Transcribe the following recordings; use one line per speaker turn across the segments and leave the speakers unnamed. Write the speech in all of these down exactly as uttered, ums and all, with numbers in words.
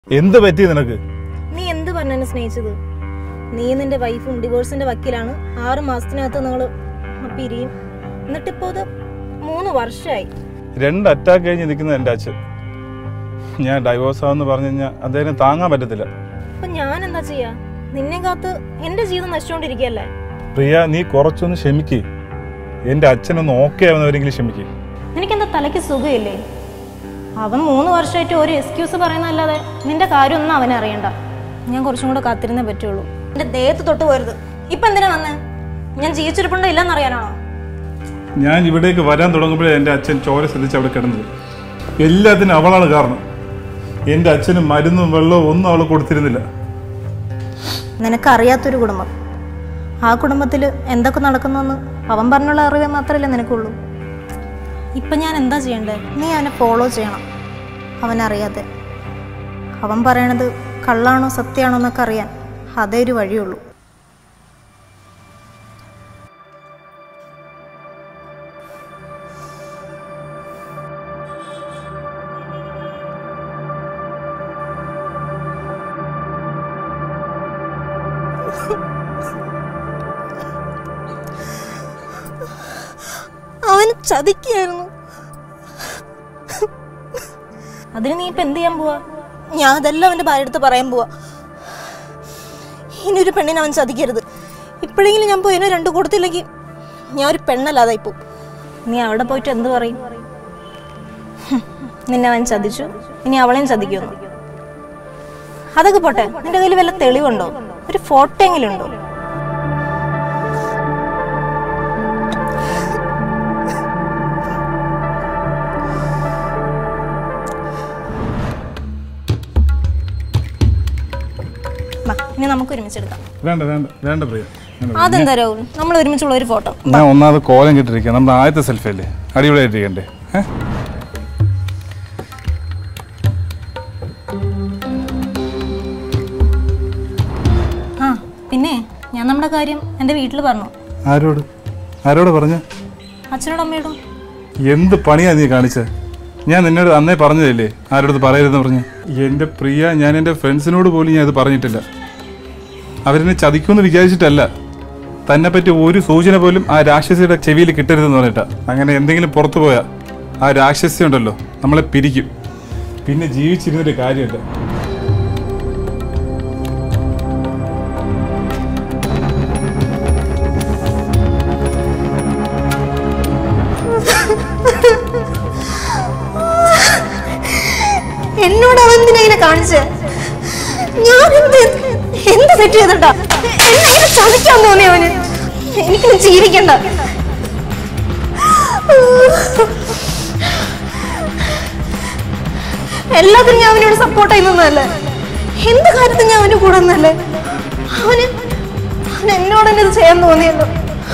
എന്ത് പറ്റി നിനക്ക്?
നീ എന്ത് പറഞ്ഞെന്നെ സ്നേഹിച്ചത്? നീ നിന്റെ വൈഫും ഡിവോഴ്സിന്റെ വക്കീലാണ്. ആറു മാസത്തിനകത്ത് നിങ്ങൾ പിരിയും. എന്നിട്ടിപ്പോ അത് മൂന്ന് വർഷമായി.
രണ്ട് അറ്റാക്ക് കഴിഞ്ഞ് നിൽക്കുന്നത് എൻ്റെ അച്ഛൻ. ഞാൻ ഡൈവോഴ്സ് ആവെന്ന് പറഞ്ഞു കഴിഞ്ഞാൽ അദ്ദേഹം താങ്ങാൻ പറ്റത്തില്ല.
അപ്പൊ ഞാൻ എന്താ ചെയ്യാ? നിന്നെ കാത്ത് എന്റെ ജീവിതം നശിച്ചുകൊണ്ടിരിക്കുകയല്ലേ.
പ്രിയ, നീ കുറച്ചൊന്ന് ക്ഷമിക്കേ. എൻ്റെ അച്ഛനൊന്ന് ഓക്കെ ആവുന്നവരെങ്കിലും ക്ഷമിക്കേ.
നിനക്കെന്താ തലയ്ക്ക് സുഖമില്ലേ? അവൻ മൂന്ന് വർഷമായിട്ട് ഒരു എക്സ്ക്യൂസ് പറയുന്നതല്ലാതെ നിന്റെ കാര്യമൊന്നും അവനെ അറിയണ്ട. ഞാൻ കുറച്ചും കൂടെ കാത്തിരുന്നേ പറ്റുള്ളൂ. എന്റെ ദേഹത്ത് തൊട്ട് പോരുത്. ഇപ്പൊ എന്തിനാ വന്നേ? ഞാൻ ജീവിച്ചിരിപ്പുണ്ടോ ഇല്ലെന്ന് അറിയാനാണോ?
ഞാൻ ഇവിടേക്ക് വരാൻ തുടങ്ങുമ്പോഴേ എൻ്റെ അച്ഛൻ ചോര ശ്രദ്ധിച്ച് അവിടെ കിടന്നത്. എല്ലാത്തിനും അവളാണ് കാരണം. എൻ്റെ അച്ഛന് മരുന്നും വെള്ളവും ഒന്നും അവൾ കൊടുത്തിരുന്നില്ല.
നിനക്കറിയാത്തൊരു കുടുംബം. ആ കുടുംബത്തിൽ എന്തൊക്കെ നടക്കുന്നെന്ന് അവൻ പറഞ്ഞുള്ള അറിവേ മാത്രമല്ലേ നിനക്കുള്ളൂ. ഇപ്പം ഞാൻ എന്താ ചെയ്യണ്ടേ? നീ അവനെ ഫോളോ ചെയ്യണം. അവനറിയാതെ അവൻ പറയണത് കള്ളാണോ സത്യമാണോ എന്നൊക്കെ അറിയാൻ അതേ ഒരു വഴിയുള്ളൂ. അവന് ചതിക്കായിരുന്നു. അതിന് നീ ഇപ്പൊ എന്ത് ചെയ്യാൻ പോവാ? ഞാൻ അതെല്ലാം അവന്റെ ഭാര്യ അടുത്ത് പറയാൻ പോവാ. ഇനിയൊരു പെണ്ണിനെ അവൻ ചതിക്കരുത്. ഇപ്പോഴെങ്കിലും ഞാൻ പോയതിനെ രണ്ടു കൊടുത്തില്ലെങ്കിൽ ഞാൻ ഒരു പെണ്ണല്ലാതായി പോവും. നീ അവിടെ പോയിട്ട് എന്ത് പറയും? നിന്നെ അവൻ ചതിച്ചു, ഇനി അവളെയും ചതിക്കുമെന്ന്. അതൊക്കെ പോട്ടെ, നിന്റെ കയ്യിൽ വല്ല തെളിവുണ്ടോ? ഒരു ഫോട്ടോ എങ്കിലും ഉണ്ടോ? ഇനി നമുക്ക് ഒരുമിച്ചെടുക്കാം.
വേണ്ട വേണ്ട വേണ്ട പ്രിയ.
അതെന്താ രാഹുൽ, നമ്മൾ ഒരുമിച്ചുള്ള ഒരു ഫോട്ടോ?
ഞാൻ ഒന്നാമത് കോലം കിട്ടിരിക്കുക. നമ്മുടെ ആദ്യത്തെ സെൽഫി അല്ലേ, അടിപൊളിയായിട്ടിരിക്കണ്ടേ?
ആ പിന്നെ ഞാൻ നമ്മുടെ കാര്യം എൻ്റെ വീട്ടിൽ പറഞ്ഞു.
ആരോട് ആരോട് പറഞ്ഞ?
അച്ഛനോടും അമ്മയോടും.
എന്ത് പണിയാ നീ കാണിച്ചത്? ഞാൻ നിന്നോട് അന്നേ പറഞ്ഞതല്ലേ ആരോട് പറയരുതെന്ന് പറഞ്ഞു. എൻ്റെ പ്രിയ, ഞാൻ എൻ്റെ ഫ്രണ്ട്സിനോട് പോലും ഞാൻ ഇത് പറഞ്ഞിട്ടില്ല. അവരെന്നെ ചതിക്കുമെന്ന് വിചാരിച്ചിട്ടല്ല. തന്നെ പറ്റി ഒരു സൂചന പോലും ആ രാക്ഷസിയുടെ ചെവിയിൽ കിട്ടരുതെന്ന് പറഞ്ഞിട്ടാ. അങ്ങനെ എന്തെങ്കിലും പുറത്തു പോയാൽ ആ രാക്ഷസി ഉണ്ടല്ലോ നമ്മളെ പിരിക്കും. പിന്നെ ജീവിച്ചിരുന്നൊരു കാര്യമില്ല.
എന്നോട് അവൻ എന്തിനെ കാണിച്ചേ? ഞാൻ എന്ത് എന്ത് തെറ്റ് ചെയ്തിട്ടാ എന്നെ ചതിക്കാൻ തോന്നി അവന്? എനിക്കിനി ജീവിക്കണ്ട. എല്ലാത്തിനും ഞാൻ അവനോട് സപ്പോർട്ട് ചെയ്യുന്നതല്ലേ? എന്ത് കാര്യത്തിൽ ഞാൻ അവന് കൂടെ നിന്നല്ലേ? അവന് അവൻ എന്നോട് തന്നെ ഇത് ചെയ്യാൻ തോന്നിയല്ലോ.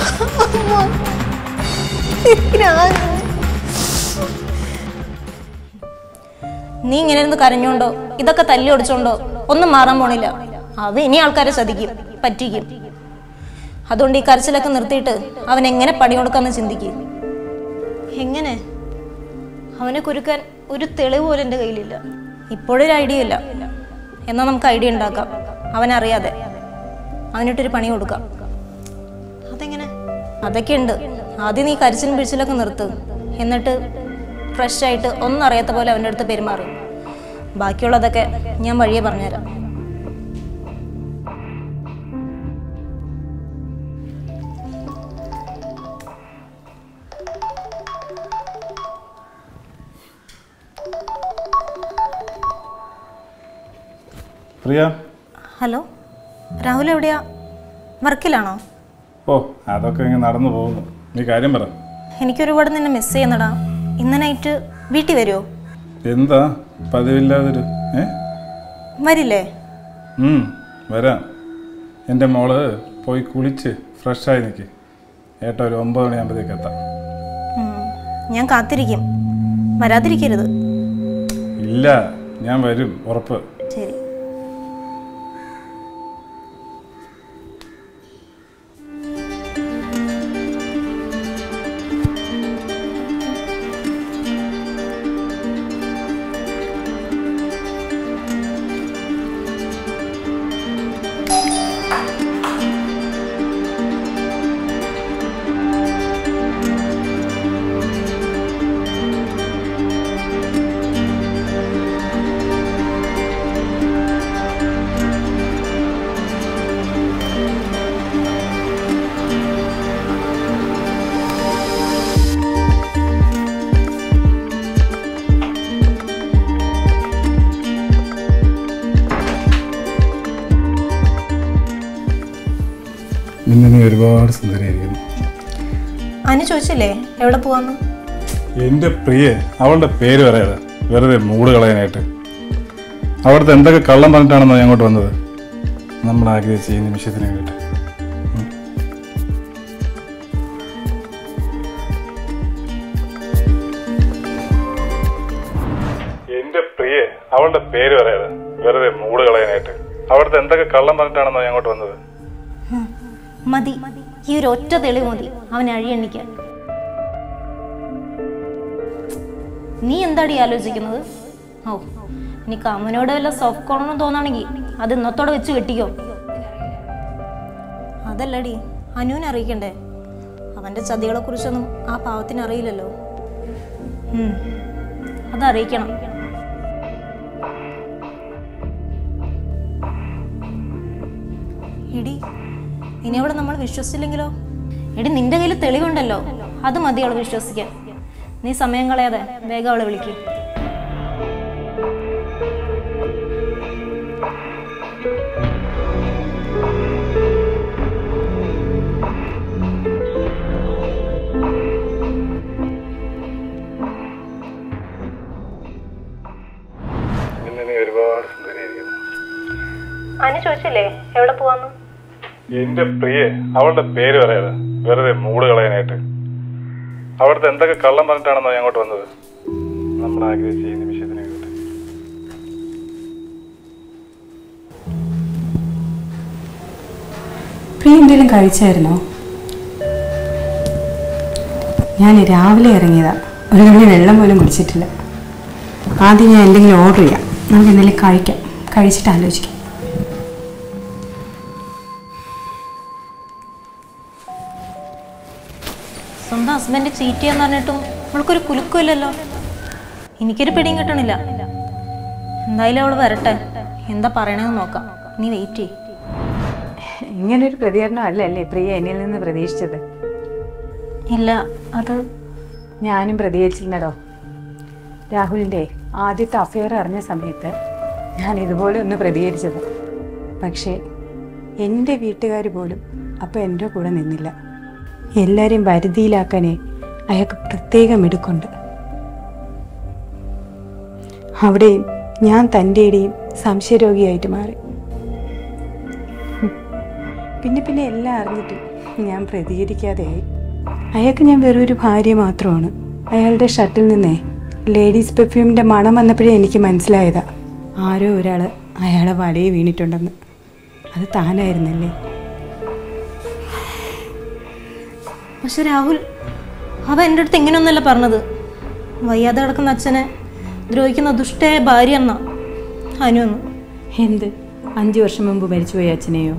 നീ ഇങ്ങനെ ഇരുന്ന് കരഞ്ഞോണ്ടോ ഇതൊക്കെ തല്ലി ഒടിച്ചോണ്ടോ ഒന്നും മാറാൻ പോണില്ല. അത് ഇനി ആൾക്കാരെ ചതിക്കും, പറ്റിക്കും. അതുകൊണ്ട് ഈ കരച്ചിലൊക്കെ നിർത്തിയിട്ട് അവൻ എങ്ങനെ പണി കൊടുക്കാന്ന് ചിന്തിക്കും. എങ്ങനെ? അവനെ കുരുക്കാൻ ഒരു തെളിവ് പോലും എൻ്റെ കയ്യിലില്ല. ഇപ്പോഴൊരു ഐഡിയ ഇല്ല. എന്നാൽ നമുക്ക് ഐഡിയ ഉണ്ടാക്കാം. അവനറിയാതെ അവനിട്ടൊരു പണി കൊടുക്കാം. അതെങ്ങനെ? അതൊക്കെ ഉണ്ട്. ആദ്യം നീ കരച്ചിലും പിടിച്ചിലൊക്കെ നിർത്ത്. എന്നിട്ട് ഫ്രഷ് ആയിട്ട് ഒന്നും അറിയാത്ത പോലെ അവൻ്റെ അടുത്ത് പെരുമാറും. ബാക്കിയുള്ളതൊക്കെ ഞാൻ വഴിയെ പറഞ്ഞുതരാം.
പ്രിയ.
ഹലോ രാഹുൽ, എവിടെയാ? വർക്കിലാണോ?
ഓ, അതൊക്കെ ഇങ്ങനെ നടന്നു പോകുന്നു. നീ കാര്യം പറ.
എനിക്കൊരുപാട് നിന്നെ മിസ് ചെയ്യുന്നടാ. ഇന്ന് നൈറ്റ് വീട്ടിൽ വരുമോ?
എന്താ പതിവില്ലാതൊരു ഏ
വരില്ലേ?
വരാം. എൻ്റെ മോള് പോയി കുളിച്ച് ഫ്രഷായി നിൽക്ക്. ഏട്ടാ ഒരു ഒമ്പത് മണിയാകുമ്പോഴത്തേക്ക് എത്താം.
ഞാൻ കാത്തിരിക്കും. വരാതിരിക്കരുത്.
ഇല്ല, ഞാൻ വരും, ഉറപ്പ്.
ശരി.
ഒരുപാട് സുന്ദരിയായിരിക്കുന്നു.
അനു ചോദിച്ചില്ലേ എവിടെ പോവാന്ന്?
എൻ്റെ പ്രിയ അവളുടെ പേര് പറയാതെ വെറുതെ മൂട് കളയാനായിട്ട്. അവിടുത്തെ എന്തൊക്കെ കള്ളം പറഞ്ഞിട്ടാണെന്നോ ഞാൻ അങ്ങോട്ട് വന്നത്. നമ്മൾ ആഗ്രഹിച്ച ഈ നിമിഷത്തിന് വേണ്ടിയിട്ട്. എൻ്റെ പ്രിയ അവളുടെ പേര് പറയാതെ വെറുതെ മൂട് കളയാനായിട്ട്. അവിടുത്തെ എന്തൊക്കെ കള്ളം പറഞ്ഞിട്ടാണെന്നോ ഞാൻ അങ്ങോട്ട് വന്നത്.
മതി, ഈ ഒരു ഒറ്റ തെളിവ് മതി അവനെ അഴിയെണ്ണിക്കാൻ. നീ എന്താടി ആലോചിക്കുന്നത്? ഓ, ഇനി കമ്മനോട് വല്ല സോഫ്റ്റ് കോർണർ തോന്നാണെങ്കിൽ അത് ഇന്നത്തോടെ വെച്ച് കെട്ടിക്കോ. അതല്ലടി അനുവിനെ അറിയിക്കണ്ടേ? അവന്റെ ചതികളെ കുറിച്ചൊന്നും ആ പാവത്തിന് അറിയില്ലല്ലോ. അതറിയിക്കണം. എടി ഇനി അവിടെ നമ്മൾ വിശ്വസിച്ചില്ലെങ്കിലോ? എടി നിന്റെ കയ്യിൽ തെളിവുണ്ടല്ലോ, അത് മതി അവളെ വിശ്വസിക്കാൻ. നീ സമയം കളയാതെ വേഗം അവളെ വിളിക്കും.
ഒരുപാട് സുന്ദരിയായിരിക്കുന്നു.
അനു ചോദിച്ചില്ലേ എവിടെ പോവാന്ന്?
എന്റെ പ്രിയ അവളുടെ പേര് പറയാതെ വെറുതെ മൂട് കളയാനായിട്ട്. അവിടുത്തെ എന്തൊക്കെ കള്ളം പറഞ്ഞിട്ടാണെന്നോ ഞാൻ അങ്ങോട്ട് വന്നത്. നമ്മൾ ആഗ്രഹിച്ച ഈ നിമിഷത്തിന് വേണ്ടിയിട്ട്.
പ്രിയ എന്തെങ്കിലും കഴിച്ചായിരുന്നോ? ഞാൻ രാവിലെ ഇറങ്ങിയതാ, ഒരു തുള്ളി വെള്ളം പോലും കുടിച്ചിട്ടില്ല. ആദ്യം ഞാൻ എന്തെങ്കിലും ഓർഡർ ചെയ്യാം, നമുക്ക് എന്തെങ്കിലും കഴിക്കാം, കഴിച്ചിട്ട് ആലോചിക്കാം.
സ്വന്തം ഹസ്ബൻഡ് ചീറ്റ് ചെയ്യാന്ന് പറഞ്ഞിട്ടും അവൾക്കൊരു കുലുക്കമില്ലല്ലോ. എനിക്കൊരു പിടിയും കിട്ടണില്ല. എന്തായാലും അവള് വരട്ടെ, എന്താ പറയണെന്ന് നോക്കാം. നീ വെയിറ്റ് ചെയ്യ്.
ഇങ്ങനൊരു പ്രതികരണം അല്ലല്ലേ പ്രിയ എന്നിൽ നിന്ന് പ്രതീക്ഷിച്ചത്?
ഇല്ല, അത്
ഞാനും പ്രതികരിച്ചിരുന്നടോ. രാഹുലിൻ്റെ ആദ്യത്തെ അഫെയർ അറിഞ്ഞ സമയത്ത് ഞാൻ ഇതുപോലെ ഒന്ന് പ്രതികരിച്ചത്. പക്ഷേ എൻ്റെ വീട്ടുകാർ പോലും അപ്പോൾ എൻ്റെ കൂടെ നിന്നില്ല. എല്ലാവരെയും വരുതിയിലാക്കാനേ അയാൾക്ക് പ്രത്യേകം മിടുക്കുണ്ട്. അവിടെയും ഞാൻ തൻ്റെയും സംശയരോഗിയായിട്ട് മാറി. പിന്നെ പിന്നെ എല്ലാം അറിഞ്ഞിട്ടും ഞാൻ പ്രതികരിക്കാതെയായി. അയാൾക്ക് ഞാൻ വെറൊരു ഭാര്യ മാത്രമാണ്. അയാളുടെ ഷർട്ടിൽ നിന്നേ ലേഡീസ് പെർഫ്യൂമിൻ്റെ മണം വന്നപ്പോഴേ എനിക്ക് മനസ്സിലായതാ ആരോ ഒരാൾ അയാളെ വലയിൽ വീണിട്ടുണ്ടെന്ന്. അത് താനായിരുന്നല്ലേ?
പക്ഷെ രാഹുൽ, അവ എൻ്റെ അടുത്ത് ഇങ്ങനെയൊന്നല്ല പറഞ്ഞത്. വയ്യാതെ കിടക്കുന്ന അച്ഛനെ ദ്രോഹിക്കുന്ന ദുഷ്ടയായ ഭാര്യ എന്നാ അനു എന്ന്.
എന്ത്, അഞ്ച് വർഷം മുമ്പ് മരിച്ചുപോയ അച്ഛനെയോ?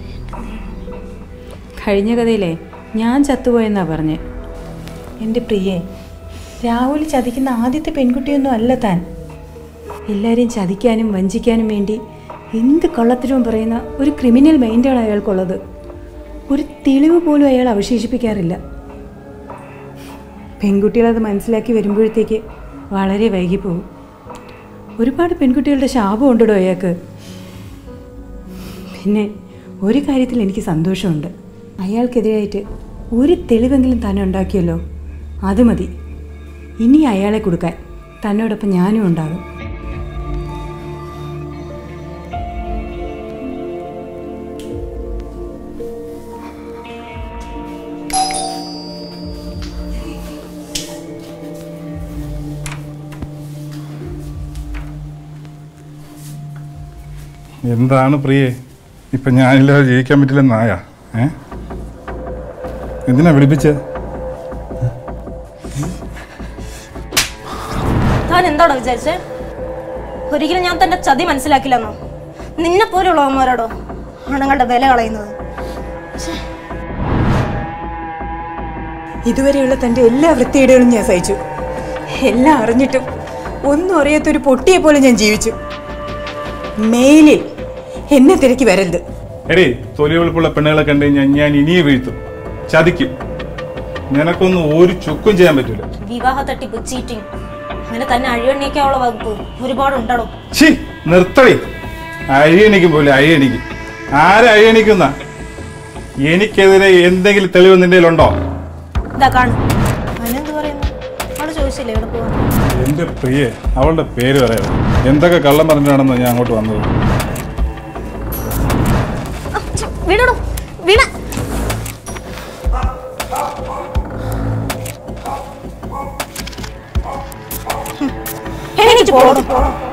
കഴിഞ്ഞ കഥയിലെ ഞാൻ ചത്തുപോയെന്നാ പറഞ്ഞേ. എൻ്റെ പ്രിയേ, രാഹുൽ ചതിക്കുന്ന ആദ്യത്തെ പെൺകുട്ടിയൊന്നും അല്ല താൻ. എല്ലാവരെയും ചതിക്കാനും വഞ്ചിക്കാനും വേണ്ടി എന്ത് കള്ളത്തരവും പറയുന്ന ഒരു ക്രിമിനൽ മൈൻഡാണ് അയാൾക്കുള്ളത്. ഒരു തെളിവ് പോലും അയാൾ അവശേഷിപ്പിക്കാറില്ല. പെൺകുട്ടികളത് മനസ്സിലാക്കി വരുമ്പോഴത്തേക്ക് വളരെ വൈകിപ്പോവും. ഒരുപാട് പെൺകുട്ടികളുടെ ശാപം ഉണ്ടോ അയാൾക്ക്. പിന്നെ ഒരു കാര്യത്തിൽ എനിക്ക് സന്തോഷമുണ്ട്. അയാൾക്കെതിരായിട്ട് ഒരു തെളിവെങ്കിലും തന്നെ ഉണ്ടാക്കിയല്ലോ, അത് മതി. ഇനി അയാളെ കൊടുക്കാൻ തന്നോടൊപ്പം ഞാനും ഉണ്ടാകും.
എന്താണ് പ്രിയേ, ഇപ്പൊ ഞാനില്ലാതെ ജീവിക്കാൻ പറ്റില്ലെന്നായ? ഏ എന്തിനാ വിളിപ്പിച്ചത്?
താൻ എന്താണോ വിചാരിച്ചേ? ഒരിക്കലും ഞാൻ തന്റെ ചതി മനസ്സിലാക്കില്ലെന്നോ? നിന്നെ പോലുള്ളവന്മാരോടോ ആണുങ്ങളുടെ വില കളയുന്നത്?
ഇതുവരെയുള്ള തൻ്റെ എല്ലാ വൃത്തികേടുകളും ഞാൻ സഹിച്ചു. എല്ലാം അറിഞ്ഞിട്ടും ഒന്നും അറിയാത്തൊരു പൊട്ടിയെ പോലെ ഞാൻ ജീവിച്ചു. മേലിൽ എന്നെ തിരക്കി വരരുത്.
എടേ, തൊലി വെളുപ്പുള്ള പെണ്ണുകളെ കണ്ടു കഴിഞ്ഞാൽ ഞാൻ ഇനിയെ വീഴ്ത്തും, ചതിക്കും. നിനക്കൊന്നും ഒരു ചുക്കും ചെയ്യാൻ പറ്റൂല.
വിവാഹ തട്ടിപ്പ്, ചീറ്റിംഗ്, അങ്ങനെ തന്നെ അഴിയണിക്കാനുള്ള വകുപ്പ് ഒരുപാടുണ്ടോ?
ശി നിർത്തടി. അഴിയണിക്കും പോലെ അഴിയണിക്കും. ആരെ അഴിയണിക്കുന്ന? എനിക്കെതിരെ എന്തെങ്കിലും തെളിവ് നിന്റെ കയ്യിലുണ്ടോ?
ഇതാ കാണും. അതിനെന്ത് പറയുന്നു? അവള് ചോദിച്ചില്ലേ ഇവിടെ പോവാൻ?
എന്റെ പ്രിയെ, അവളുടെ പേര് പറയാം. എന്തൊക്കെ കള്ളം പറഞ്ഞിട്ടാണെന്നോ ഞാൻ അങ്ങോട്ട് വന്നത്.
വീടോ വീണ എനിക്ക് പോകണം.